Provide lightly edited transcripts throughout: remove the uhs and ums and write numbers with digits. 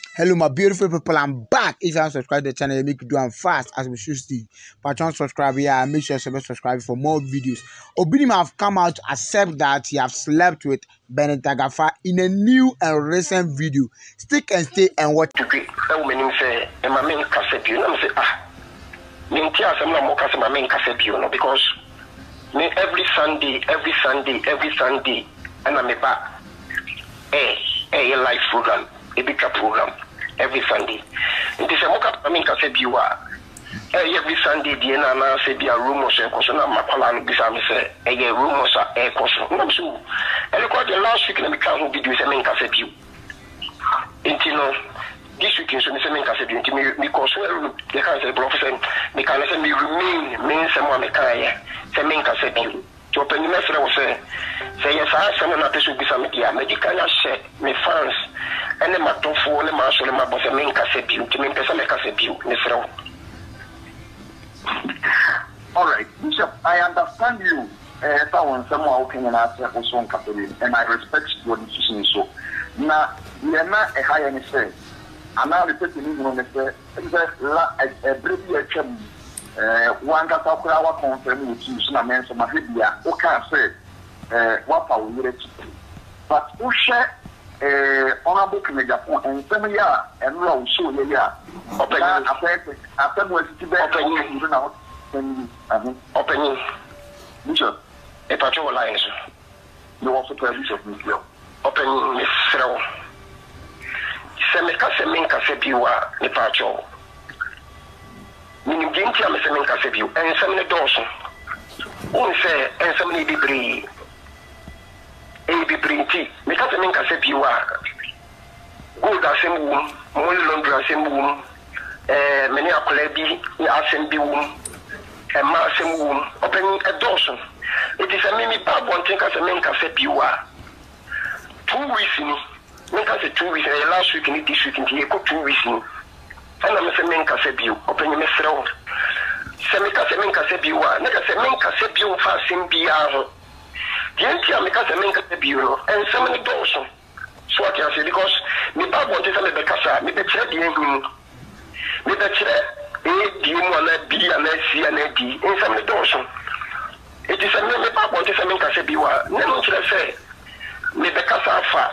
Hello, my beautiful people. I'm back. If you haven't subscribed to the channel, make you do them fast as we should see. Patreon subscribe here. Make sure you subscribe for more videos. Obinim have come out to accept that he have slept with Bennett Agafa in a new and recent video. Stick and stay and watch. Because me every Sunday, and I'm back. A live program, a big program every Sunday. It is a mock up. I mean, every Sunday, the Nana say be a rumors and question of Mapalan Bisam say a rumors are a question. No, so I record the last week and become videos and make us a view. Intino. This week is something I said to me because the cancer professor, the cancer may remain, means someone may carry, something I said to you. To open the message, I will say, yes, I someone at this will be some media, medical share, my fans, and the matter for the marshal and my boss, and make us a view, to make us a view, Mr. All right, Bishop, I understand you. Someone opinion as a person, and I respect your decision. So now, we are not a high any say. I'm now repeating on the one that our confirm with you, so I mentioned my video. Okay, say what I will read. But who share honorable Japan and some year and row so yeah. After what it's about opening Bishop, a patrol alliance. You also tell Bishop opening Miss Fro. Semeka Sebiwa, the patrol. Meaning, Gintia Semeka Sebu, and some of the Dawson. One say, and some of the debris. A debris tea, because Semeka Sebiwa. Good as a womb, more laundry as a womb, many a colebi, assembly womb, and massing womb, opening a Dawson. It is a mini bad one thing as a Menka Sebiwa. 2 weeks in. Make us 2 weeks, and last week and this week, and you go 2 weeks. And I'm a Menka Sebu, open your mess around. Semeka Semenka Sebu, Neka Semenka Sebu, fasting Biaro. The Antia make us a Menka Sebu, and so many Dawson. So what I say, because me bad want to tell me Becassa, me the chair, the England, me the chair, A, D, and B, and C, and D, in some Dawson. It is a me bad want to tell me Menka Sebu, never should I say, me Becassa far.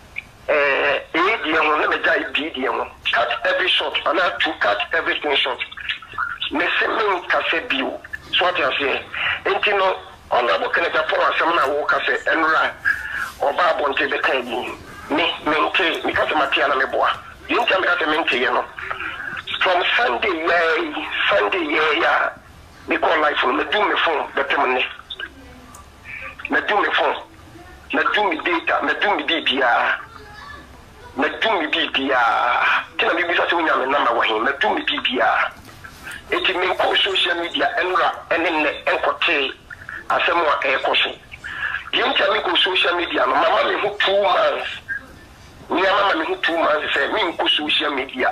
Cut every shot, and I have to cut everything short. Messing Cafe Bill, so what I say, and you know, on the book and the poor, someone I walk as a Enra or Barbon to the Candy. Me, maintain, because of Matiana Meboa. You tell me that I maintain, you know. From Sunday, yeah, me call life from the doom phone, the terminal. Me do me phone, me do me data, me do me DPR. Me do me BPR. Tell me because we have a number of him. Me do me BPR. It means social media and then encourage as a more air caution. You tell me social media. Mama me who 2 months. Me mama me who 2 months say me social media.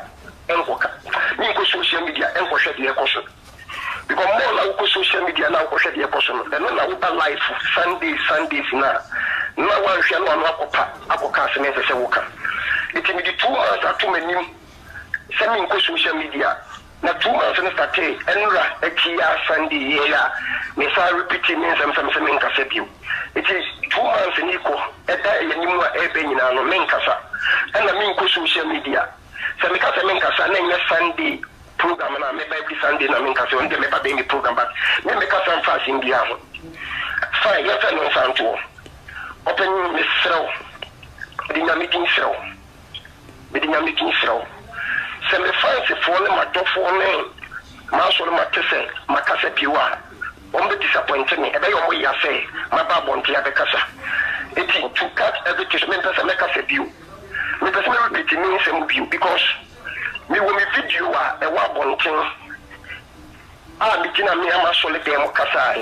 Me social media encourage the air caution. Because more now social media now encourage the air caution. Then now we live Sundays now. Now one shall one cast me say worker. It will be 2 months or too many sending social media. Now 2 months and start Enra, Ekia, Sunday, yeah. Me say repeating means I'm something Casebu. It is 2 months in equal. At that, you know, no Menkasa. And I mean social media. So because I mean Casa, Sunday program, and I may every Sunday, I mean Casa, and they may be program, but maybe because I'm fast in the hour. Fine, yes, I know sound to open Miss Throw. The meeting throw. Meeting throw. Send the fancy for them, my top for name. Marshall Matisse, Macassa Piwa. Only disappointed me. Every way I say, my bab won't hear the Casa. It is to cut every treatment as a Macassa view. Me does not repeat me some view because me when me video a wabon king. Ah, me can me a solid demo Casa.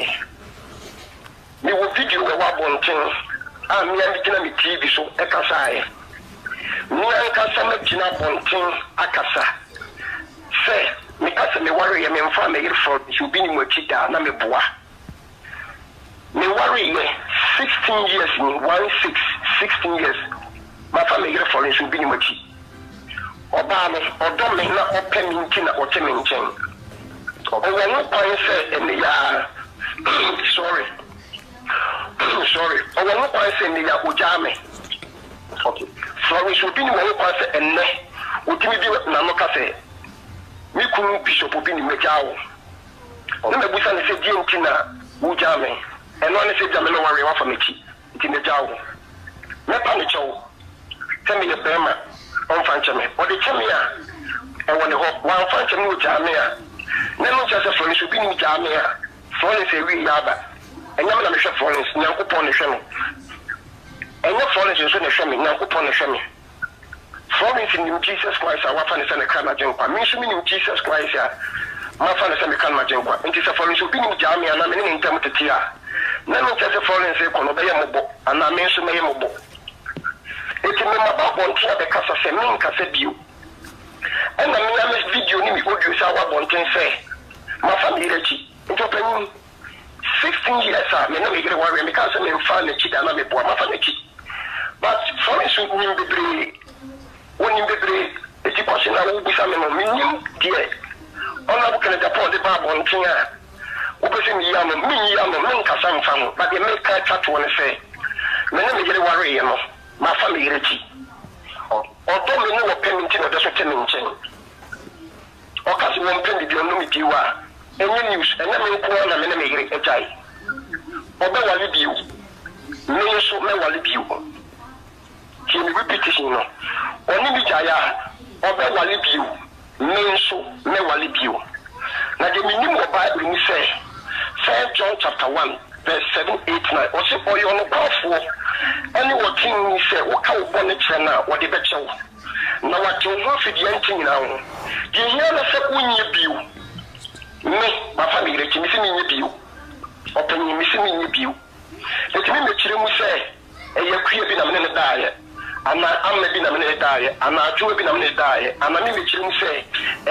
Me will video a wabon king. Ah, me can me TV so a Casa. Me and Casa Mekina Bontin Akasa. Say, me Casa me worry me family for you being Mokita, na me boa. Me worry 16 years in 16 years. My family for you being Moki. Obama, or Domina, or Pemington, or Temington. Oh, no point say in the sorry. Sorry. Oh, no point say in the Ujame. Okay. So we should be one point and ne. Utimi Namoka say. We couldn't bishop of being Macao. Number we send a Tina, Ujame, and one said Jamino worry off of me. It's in the Jow. Mepanicho. Tell me a Burma on Fanchame, or the Chamia, and when the one Fancham Jamia. Never just a Florence should be in Jamia. Florence a real yaba. And now I'm a Florence, now upon the Shami. And your Florence is in the Shami, now upon the Shami. Florence in Jesus Christ, our fan is in the Kanajumpa. Mentioning in Jesus Christ, my fan is in the Kanajumpa. And it's a Florence who been in Jamia, and I'm in Tamtia. Never just a Florence, and I mention Mayamobo. It's a member of one tear because of Semin Casabu. And the Miami's video, you would our one thing say, my family, it's open 16 years, I may not make it worry because I'm in fan, the cheat, and I'm a poor family. But Florence would mean the breed. When you be a deposit, I will be some minimum, dear. On a book in the port, the Bible on Tina. Opening Yam, Minka, some fun, but they make a chat when I say, Many get a worry, my family, Richie. Or don't know what Pennington or doesn't tell me. Or cast one penny, you know, you are. Any news, and I mean, poor and I make a jay. Or may I leave you? No, so may I leave you. He repetition. Only Jaya, or may I leave you? No, so may I leave you. Now, the minimum Bible, we say, 1 John chapter 1, verse 7, 8, 9, or say, or you're on the powerful. Anyone king say, what kind of bonnet now, what the better. Now, what you want for the ending now? You hear the second year view. Me, my family, let me see you. Open you, missing in your view. Let me make you say, and you're creeping a minute diet. I'm been a minute diet, and I do been a minute diet, and I make you say,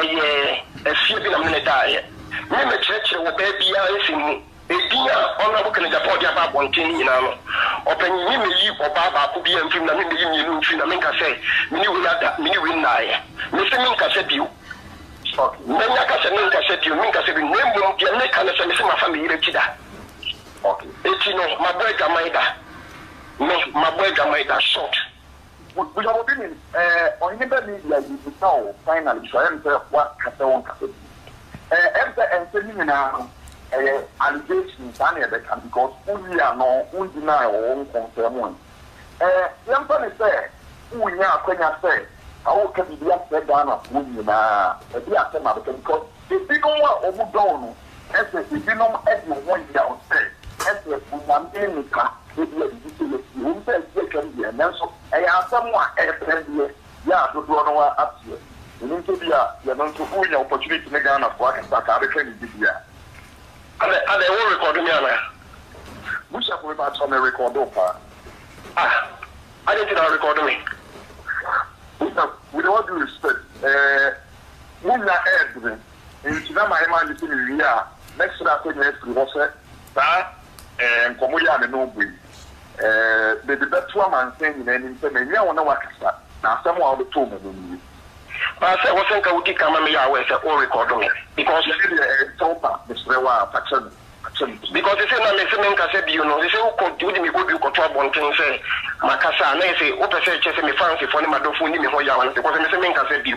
a few been a minute diet. Me, my church will baby, I see. A dear honorable Canada about 1 thing, you know. Open you or Baba could be and film the union, I mean, I say, Mini will that, Mini will die. Mr. Minka said you. Menaka said you, Minka said, name will get me, can I say, my family, okay. It's my boy Gamaida. No, my boy Gamaida short. We have been on the media, you know, finally, so I am what Caton Cafe. And telling now. Allegations because we are no undeniable concern. Yampani say, we are Kenya say, how can be said down of women because if you know what Obudono, as if you know everyone downstairs, as if one in you say, you can be and also I have someone else, yeah, to do up here. You need to be you're going to win the opportunity to make an work and start having here. And they will record me. We shall put that on the record. I didn't know record me. With all due respect, Muna Edwin, in China, my mind is in the year. Next to that, was that and Komuya and Nobu. The best woman saying, and in you want to work now, someone of the two men. But I wasn't going to come and me away or record me because you see the because they say, no, I said, you know, they say, who could do me good, you could talk one thing, say, Macassa, and they say, what I say, just me fancy for my dog, me for you, because I'm saying, I said, you.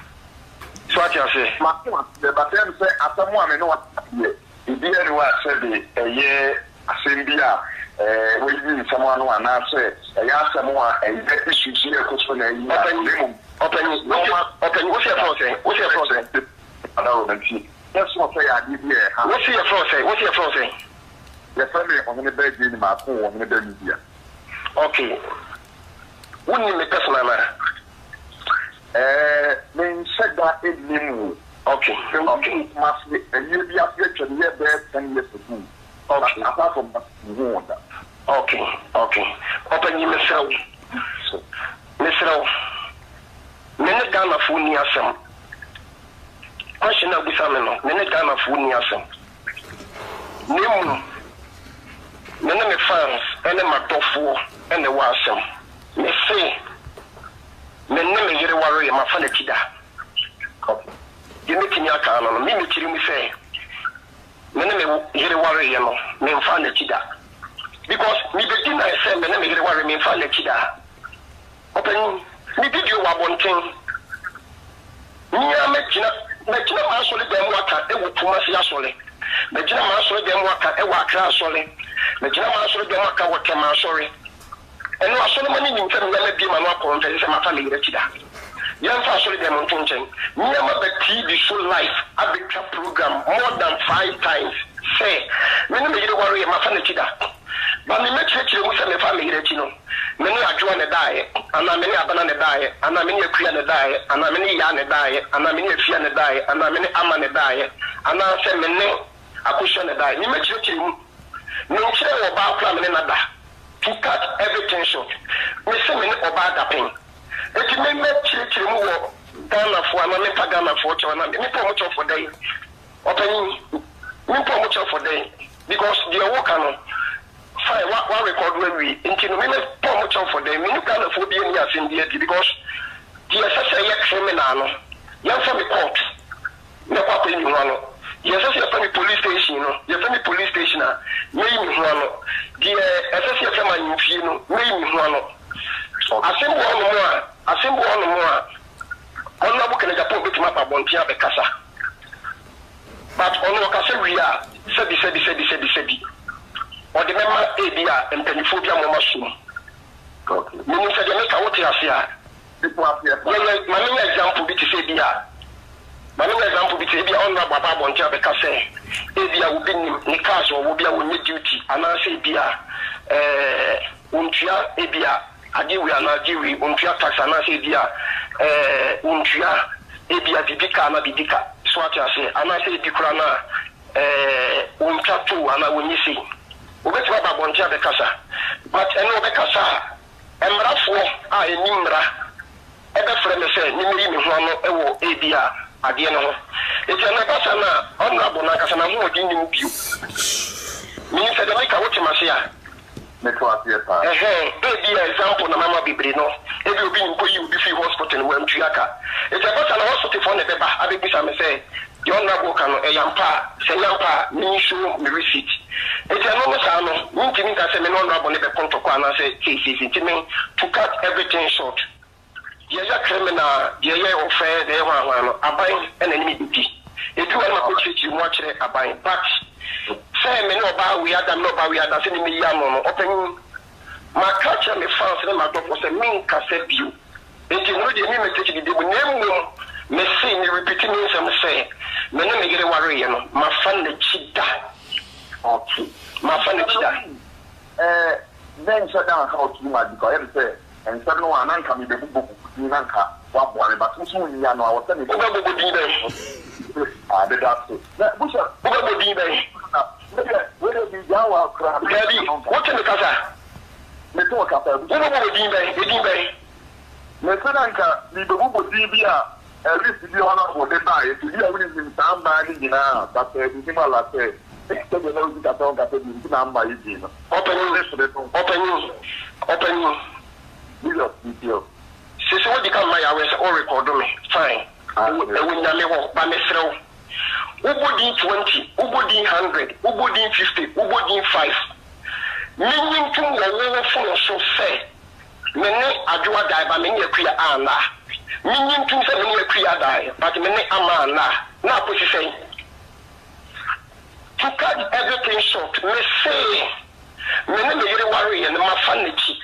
So what I say, but then say, as someone, I know what he didn't say, a year, a Symbia, we need someone who announced, I asked someone, and that issue here, because when I open, what's your process? What's your process? I don't see. That's what I did here. What's your process? What's your process? The family on the bed in my phone on the bed here. Okay. Wouldn't you make us, Mama? Then said that in Limu. Okay. Okay. Must be a year be up to the bed 10 years ago. Okay. Apart from that. Okay. Okay. Open you, Mr. Mr. Mene Ghana phone near some. Question of Bisamino, Mene Ghana phone near some. Name Mene fans, and my tofu, and the wassom. Me say, me ne me yere waro ye ma fa na kida ye me kinya ka no me kiri mu say me ne me yere waro ye no me fa na kida because me be din na say me ne me yere waro me fa na kida open me video wa bonten nya me kina ma so le dem waka e wo tuma se asole me kina ma so le dem waka e wa akra asole me kina ma so le dem waka wo tema asore eno asole mani ni mfem ya bi ma no akon fe se ma fa me yere kida yan fa asole dem ntonchen nya ma be TV show live abeka program more than 5 times say me ne me yere waro ye ma fa na kida ba me chire mu se me fa me yere kino me ne adwo ne dae ana me ne abana ne dae ana me ne akua ne dae ana me ne ya ne dae ana me ne afia ne dae ana me ne ama ne dae ana se me ne akosho ne dae me chire mu no chire wo ba akwa me ne nada to cut everything short me se me ne oba da pen eti me chire mu wo Ghana fo ana me pa Ghana fo che na me po mo cho for day opani me po mo cho for day because the work no fine what record we into no me po mo cho for them me Ghana fo bi any asin dey because the assessor criminal no yan for me court me kwa ko ni ho no the assessor for me police station no ye for me police station a me mi ho no the assessor for my fie no me mi ho no asembo no mo a ono abu kene japo betima pa bontia be kasa but ono kasa wi a sebi or the member ABA and Penifobia Momasum. Meaning, I make a what my main example be to say, my main example be to be on Baba Bonja because ABA will be Nikas or will be our duty, and I say, Bia, Untria, ABA, Adiwi, and Adiwi, Untria tax, and I say, Bia, Untria, ABA, Bibika, and Bidika, Swat, I say, and I say, Bikrana, Untria 2, and I will see. Ubeti baba bontia bekasa but eno bekasa emrafo a enimra ebe freme se nimiri mi ho no ewo ebia ade no ho eti na kasa na honorable na kasa na ho odi nim bio mi se de meka wote masia me to apia pa ebia example na mama bibiri no ebi obi nko yi obi fi hospital wa ntuaka eti kasa na hospital for ne beba abebisa me se the honorable kan eyampa se yampa mi show me receipt it's a normal salon. You can say, no, no, never come to Kwana say, to cut everything short. You're a criminal, you're a fair, they want a buying an enemy. If you want to treat you much a buying, but say, me no bar, we are done, no bar, we are dancing me young, opening my culture, me found in my dog was a mean cassette view. It is not the name of the name, me say, me repeating some say, me no me get a worry, my fan the cheetah. Okay. My friend then shut down how to my because say and so no one can be the book Nanka, what one, but soon you know I was telling you. I did that. Busha, whether be Jawa crab, what in the Casa? Me talk after Mesanka, the book would be at least the honor for the buy to hear with him somebody now, but the similar say. Open you. Since what you come my hours or record me, fine. I will never walk by myself. Ubodi 20, Ubodi 100, Ubodi 50, Ubodi 5. Meaning to the full so say. Many Adua die by many a queer Anna. Meaning to say many a queer die, but many Amana. Now put you say. To cut everything short, me say, me ne me yere worry and my fanity.